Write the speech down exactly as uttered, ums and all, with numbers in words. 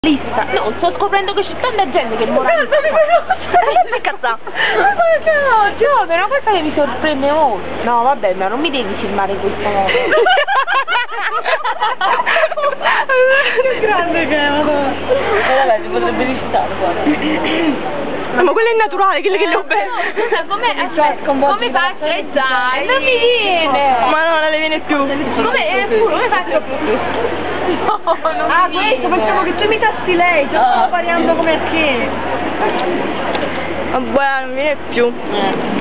Lista. No, sto scoprendo che c'è tanta gente che muore. No, Che cazzo? No, Giove, è una cosa che mi sorprende molto. No, vabbè, ma non mi devi filmare in questo modo. Che grande che è, madonna. E vabbè, si potrebbe risciare, guarda. No, ma quello è naturale, quello che le ho bene. Come, aspetta, come faccio? Eh dai, non mi viene. Ma no, non le viene più. Come, eh, pure, come faccio? No, non Ah, mi questo, viene. facciamo che tu imitassi lei, io Ah. sto variando come a che. Ma buona, non viene più. Eh.